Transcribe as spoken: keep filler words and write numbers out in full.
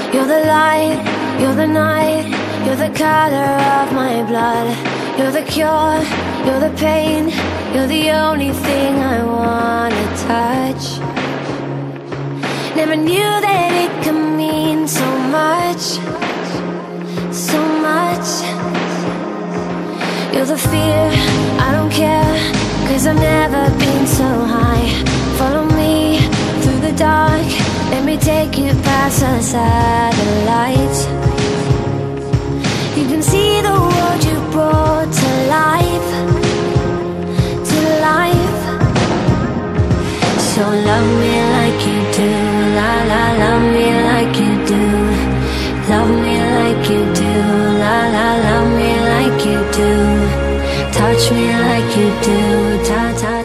You're the light, you're the night, you're the color of my blood. You're the cure, you're the pain, you're the only thing I wanna touch. Never knew that it could mean so much, so much. You're the fear, I don't care, 'cause I've never been so high. Follow me through the dark, let me take you past the satellites. You can see the world you brought to life, to life. So love me like you do, la la, love me like you do. Love me like you do, la la, love me like you do. Touch me like you do, ta ta.